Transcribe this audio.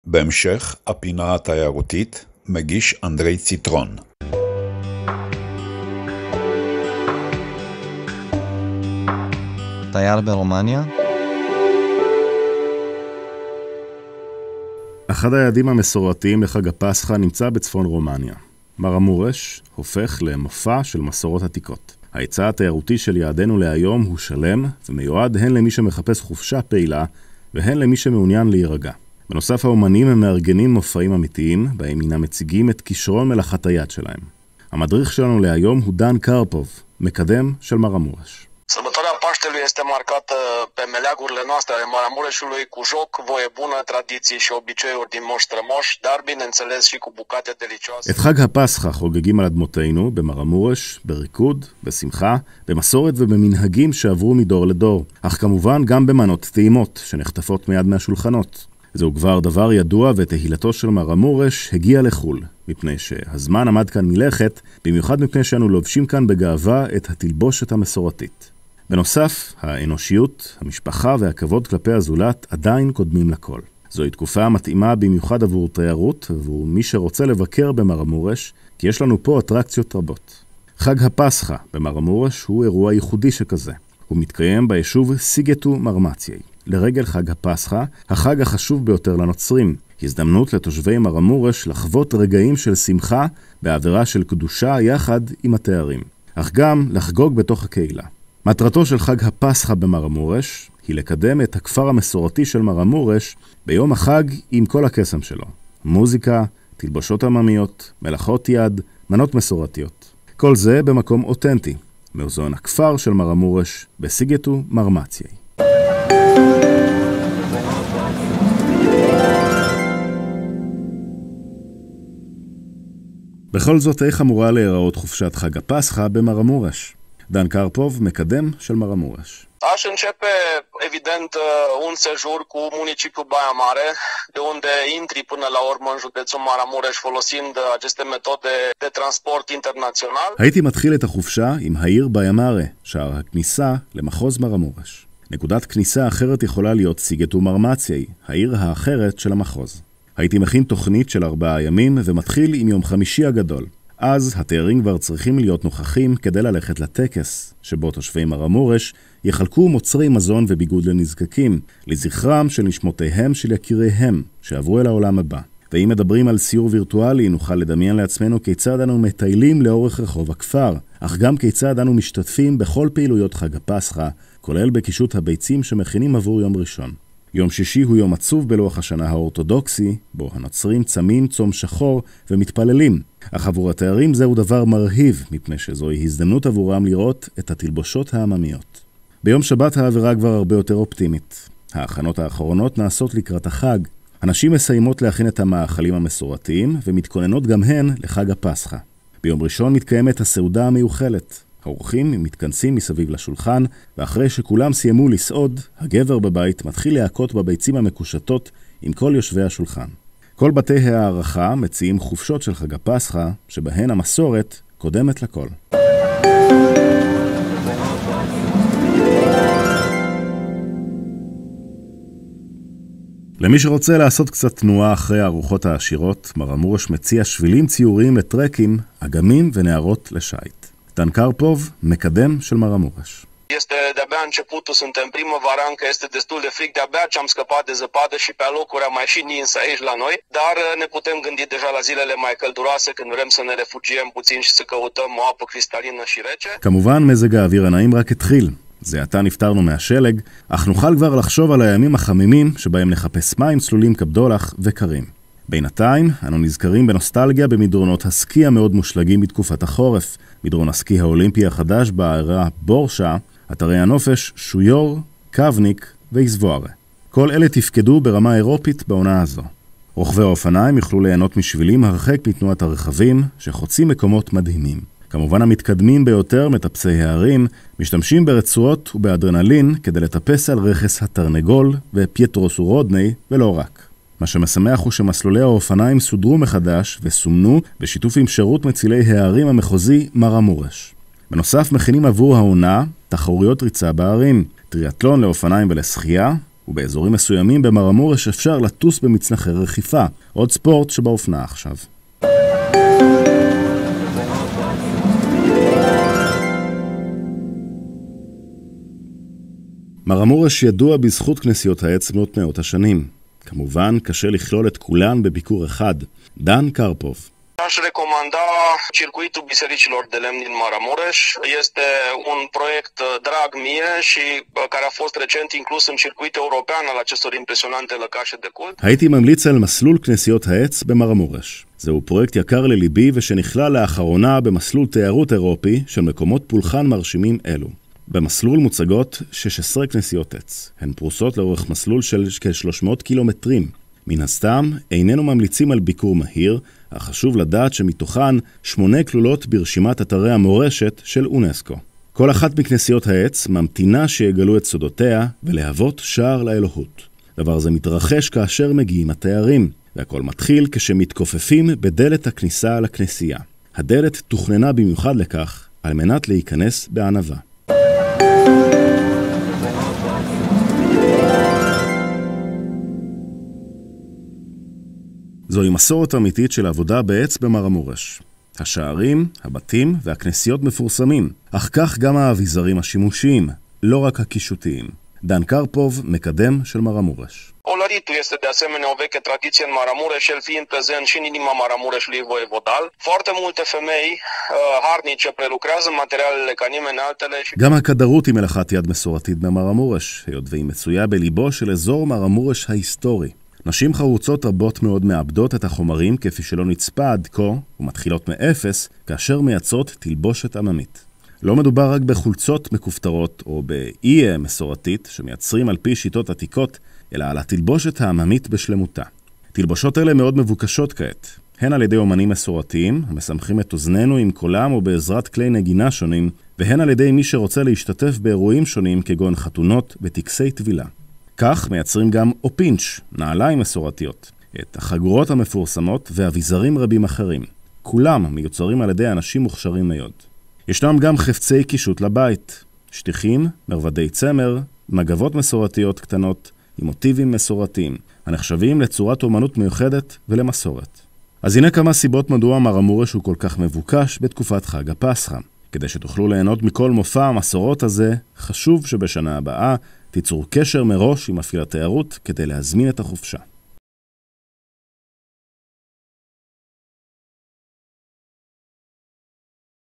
בהמשך, הפינה התיירותית, מגיש אנדרי ציטרון. תייר ברומניה. אחד היעדים המסורתיים לחג הפסחא נמצא בצפון רומניה. מרמורש הופך למופע של מסורות עתיקות. ההיצע התיירותי של יעדנו להיום הוא שלם ומיועד הן למי שמחפש חופשה פעילה והן למי שמעוניין להירגע. בנוסף, האומנים הם מארגנים מופעים אמיתיים, בהם הינם מציגים את כישרון מלאכת היד שלהם. המדריך שלנו להיום הוא דן קרפוב, מקדם של מרמורש. Sărbătoarea Paștelui este marcată pe meleagurile noastre ale Maramureșului cu joc, voie bună, tradiții și obiceiuri din moș strămoși, dar bineînțeles și cu bucate delicioase. את חג הפסחא חוגגים על אדמותינו במרמורש, בריקוד, בשמחה, במסורת ובמנהגים שעברו מדור לדור, אך כמובן גם במנות טעימות שנחטפות מיד מהשולחנות. זהו כבר דבר ידוע, ותהילתו של מרמורש הגיע לחול, מפני שהזמן עמד כאן מלכת, במיוחד מפני שאנו לובשים כאן בגאווה את התלבושת המסורתית. בנוסף, האנושיות, המשפחה והכבוד כלפי הזולת עדיין קודמים לכל. זוהי תקופה מתאימה במיוחד עבור תיירות, עבור מי שרוצה לבקר במרמורש, כי יש לנו פה אטרקציות רבות. חג הפסחא במרמורש הוא אירוע ייחודי שכזה. הוא מתקיים ביישוב סיגטו מרמציי. לרגל חג הפסחא, החג החשוב ביותר לנוצרים, הזדמנות לתושבי מרמורש לחוות רגעים של שמחה בעבירה של קדושה יחד עם התיירים, אך גם לחגוג בתוך הקהילה. מטרתו של חג הפסחא במרמורש היא לקדם את הכפר המסורתי של מרמורש ביום החג עם כל הקסם שלו. מוזיקה, תלבושות עממיות, מלאכות יד, מנות מסורתיות. כל זה במקום אותנטי, מאוזון הכפר של מרמורש בסיגטו מרמציי. בכל זאת, איך אמורה להיראות חופשת חג הפסחא במרמורש? דן קרפוב, מקדם של מרמורש. Aș începe, evident, un sejur cu municipiul Baia Mare, de unde intri până la urmă în județul Maramureș folosind aceste metode de transport internațional. הייתי מתחיל את החופשה עם העיר באיה מארה, שער הכניסה למחוז מרמורש. נקודת כניסה אחרת יכולה להיות סיגטו מרמציי, העיר האחרת של המחוז. הייתי מכין תוכנית של 4 ימים ומתחיל עם יום חמישי הגדול. אז התיירים כבר צריכים להיות נוכחים כדי ללכת לטקס, שבו תושבי מרמורש יחלקו מוצרי מזון וביגוד לנזקקים, לזכרם של נשמותיהם של יקיריהם שעברו אל העולם הבא. ואם מדברים על סיור וירטואלי, נוכל לדמיין לעצמנו כיצד אנו מטיילים לאורך רחוב הכפר, אך גם כיצד אנו משתתפים בכל פעילויות חג הפסחא, כולל בקישוט הביצים שמכינים עבור יום ראשון. יום שישי הוא יום עצוב בלוח השנה האורתודוקסי, בו הנוצרים צמים צום שחור ומתפללים. אך עבור התיירים זהו דבר מרהיב, מפני שזוהי הזדמנות עבורם לראות את התלבושות העממיות. ביום שבת האווירה כבר הרבה יותר אופטימית. ההכנות האחרונות נעשות לקראת החג. הנשים מסיימות להכין את המאכלים המסורתיים ומתכוננות גם הן לחג הפסחא. ביום ראשון מתקיימת הסעודה המיוחלת. האורחים מתכנסים מסביב לשולחן, ואחרי שכולם סיימו לסעוד, הגבר בבית מתחיל להכות בביצים המקושטות עם כל יושבי השולחן. כל בתי הערכה מציעים חופשות של חג הפסחא, שבהן המסורת קודמת לכל. למי שרוצה לעשות קצת תנועה אחרי הארוחות העשירות, מרמורש מציע שבילים ציוריים לטרקים, אגמים ונערות לשייט. דן קרפוב, מקדם של מרמורש. Este de-abia începutul, suntem primăvara, încă este destul de frig, de-abia ce am scăpat de zăpadă și pe alocuri am mai și nins aici la noi, dar ne putem gândi deja la zilele mai călduroase când vrem să ne refugiem puțin și să căutăm o apă cristalină și rece. כמובן, מזג האוויר הנעים רק התחיל. זה עתה נפטרנו מהשלג, אך נוכל כבר לחשוב על הימים החמימים שבהם נחפש מים צלולים כבדולח וקרים. בינתיים, אנו נזכרים בנוסטלגיה במדרונות הסקי המאוד מושלגים בתקופת החורף. מדרון הסקי האולימפי החדש בעיירה בורשה, אתרי הנופש שויור, קבניק ואיזבוארה. כל אלה תפקדו ברמה אירופית בעונה הזו. רוכבי האופניים יוכלו ליהנות משבילים הרחק מתנועת הרכבים שחוצים מקומות מדהימים. כמובן המתקדמים ביותר, מטפסי הערים, משתמשים ברצועות ובאדרנלין כדי לטפס על רכס התרנגול ופייטרוס ורודני ולא רק. מה שמשמח הוא שמסלולי האופניים סודרו מחדש וסומנו בשיתוף עם שירות מצילי הערים המחוזי מרמורש. בנוסף מכינים עבור העונה תחרויות ריצה בערים, טריאטלון לאופניים ולשחייה, ובאזורים מסוימים במר המורש אפשר לטוס במצנחי רכיפה, עוד ספורט שבאופנה עכשיו. מר המורש ידוע בזכות כנסיות העץ מאות השנים. כמובן, קשה לכלול את כולן בביקור אחד. דן קרפוב. Aș recomanda circuitul bisericilor de lemn din Maramureș. Este un proiect drag mie și care a fost recent inclus în circuit european al acestor impresionante lăcașe de cult. הייתי ממליץ על מסלול כנסיות העץ במר המורש. זהו פרויקט יקר לליבי ושנכלל לאחרונה במסלול תיירות אירופי של מקומות פולחן מרשימים אלו. במסלול מוצגות 16 כנסיות עץ. הן פרוסות לאורך מסלול של כ-300 קילומטרים. מן הסתם, איננו ממליצים על ביקור מהיר, אך חשוב לדעת שמתוכן 8 כלולות ברשימת אתרי המורשת של אונסקו. כל אחת מכנסיות העץ ממתינה שיגלו את סודותיה ולהוות שער לאלוהות. דבר זה מתרחש כאשר מגיעים התיירים, והכל מתחיל כשמתכופפים בדלת הכניסה לכנסייה. הדלת תוכננה במיוחד לכך, על מנת להיכנס בענווה. זוהי מסורת אמיתית של עבודה בעץ במר המורש. השערים, הבתים והכנסיות מפורסמים, אך כך גם האביזרים השימושיים, לא רק הקישוטיים. דן קרפוב, מקדם של מר המורש. Olăritul este de asemenea o veche tradiție în Maramureș, el fiind prezent și în inima Maramureșului voievodal. Foarte multe femei harnice prelucrează materialele ca nimeni altele. גם הכדרות היא מלאכת יד מסורתית במר המורש, היות והיא מצויה בליבו של אזור מר המורש ההיסטורי. נשים חרוצות רבות מאוד מאבדות את החומרים כפי שלא נצפה עד כה ומתחילות מאפס כאשר מייצרות תלבושת עממית. לא מדובר רק בחולצות מקופטרות או באי מסורתית שמייצרים על פי שיטות עתיקות, אלא על התלבושת העממית בשלמותה. תלבושות אלה מאוד מבוקשות כעת, הן על ידי אומנים מסורתיים המסמכים את אוזננו עם קולם או בעזרת כלי נגינה שונים, והן על ידי מי שרוצה להשתתף באירועים שונים כגון חתונות וטקסי טבילה. כך מייצרים גם אופינץ', נעליים מסורתיות, את החגורות המפורסמות ואביזרים רבים אחרים. כולם מיוצרים על ידי אנשים מוכשרים מאוד. ישנם גם חפצי קישוט לבית, שטיחים, מרבדי צמר, מגבות מסורתיות קטנות עם מוטיבים מסורתיים, הנחשבים לצורת אומנות מיוחדת ולמסורת. אז הנה כמה סיבות מדוע מר המורש הוא כל כך מבוקש בתקופת חג הפסחא. כדי שתוכלו ליהנות מכל מופע המסורות הזה, חשוב שבשנה הבאה תיצרו קשר מראש עם מפעיל התיירות כדי להזמין את החופשה.